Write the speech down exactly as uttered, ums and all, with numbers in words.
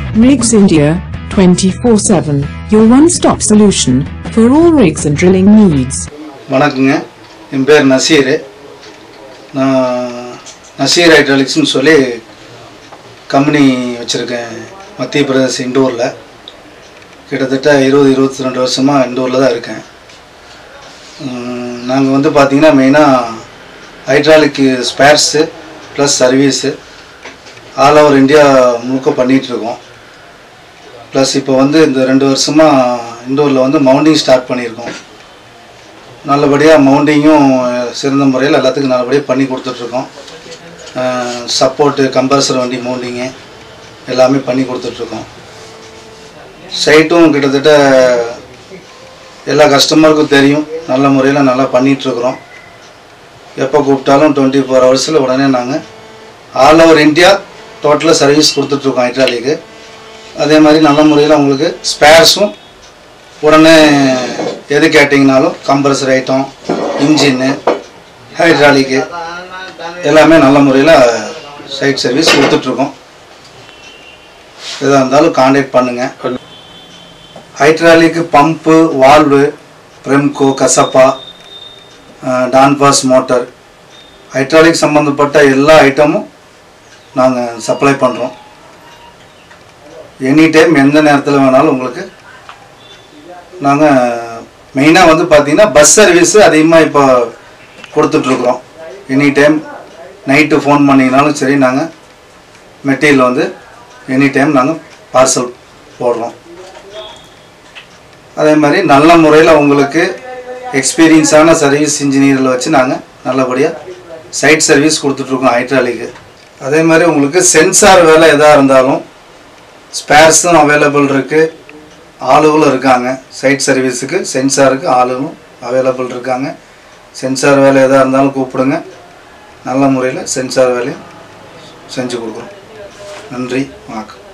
Rigs India, twenty-four seven, your one-stop solution for all rigs and drilling needs. வணக்கங்க, என் பேர் நசீர். நான் நசீர் ஹைட்ராலிக்ஸ்னு சொல்லி company வச்சுருக்கேன் மத்திய பிரதேச இண்டோரில். கிட்டத்தட்ட இருபது இருபத்தி ரெண்டு வருஷமாக இண்டோரில் தான் இருக்கேன். நாங்கள் வந்து பார்த்திங்கன்னா மெயினாக hydraulic spares plus service all over India முழுக்க பண்ணிகிட்ருக்கோம். ப்ளஸ் இப்போ வந்து இந்த ரெண்டு வருஷமாக இண்டோரில் வந்து மவுண்டிங் ஸ்டார்ட் பண்ணியிருக்கோம். நல்லபடியாக மவுண்டிங்கும் சிறந்த முறையில் எல்லாத்துக்கும் நல்லபடியாக பண்ணி கொடுத்துட்ருக்கோம். சப்போர்ட்டு கம்ப்ரஸர் வண்டி மவுண்டிங்கு எல்லாமே பண்ணி கொடுத்துட்ருக்கோம். சைட்டும் கிட்டத்தட்ட எல்லா கஸ்டமருக்கும் தெரியும், நல்ல முறையில் நல்லா பண்ணிகிட்ருக்குறோம். எப்போ கூப்பிட்டாலும் டுவெண்ட்டி ஃபோர் ஹவர்ஸில் உடனே நாங்கள் ஆல் ஓவர் இந்தியா டோட்டலாக சர்வீஸ் கொடுத்துட்ருக்கோம் ஹைட்ராலிக்கு. அதே மாதிரி நல்ல முறையில் உங்களுக்கு ஸ்பேர்ஸும் உடனே எது கேட்டிங்கனாலும் கம்ப்ரஸர் ஐட்டம், இன்ஜின்னு, ஹைட்ராலிக்கு எல்லாமே நல்ல முறையில் சைட் சர்வீஸ் கொடுத்துட்ருக்கோம். எதாக இருந்தாலும் கான்டாக்ட் பண்ணுங்கள். Hydraulic pump, valve, Premco, Casappa, Donfoss Motor, hydraulic சம்மந்தப்பட்ட எல்லா ஐட்டமும் நாங்கள் சப்ளை பண்ணுறோம். எனி டைம் எந்த நேரத்தில் வேணாலும் உங்களுக்கு நாங்கள் மெயினாக வந்து பார்த்திங்கன்னா பஸ் சர்வீஸு அதிகமாக இப்போ கொடுத்துட்ருக்குறோம். எனி டைம் நைட்டு ஃபோன் பண்ணிங்கனாலும் சரி, நாங்கள் மெட்டீரியல் வந்து எனி டைம் நாங்கள் பார்சல் போடுறோம். அதே மாதிரி நல்ல முறையில் உங்களுக்கு எக்ஸ்பீரியன்ஸான சர்வீஸ் இன்ஜினியரில் வச்சு நாங்கள் நல்லபடியாக சைட் சர்வீஸ் கொடுத்துட்ருக்கோம் ஹைட்ராலிக்கு. அதே மாதிரி உங்களுக்கு சென்சார் வேலை எதாக இருந்தாலும் ஸ்பேர்ஸும் அவைலபிள் இருக்குது, ஆளுகளும் இருக்காங்க. சைட் சர்வீஸுக்கு சென்சாருக்கு ஆளுகளும் அவைலபிள் இருக்காங்க. சென்சார் வேலை எதாக இருந்தாலும் கூப்பிடுங்க, நல்ல முறையில் சென்சார் வேலையும் செஞ்சு கொடுக்குறோம். நன்றி, வணக்கம்.